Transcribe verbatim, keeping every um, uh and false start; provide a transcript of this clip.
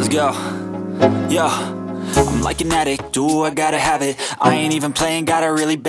let's go. Yo, I'm like an addict, do I gotta have it. I ain't even playing, got a really bad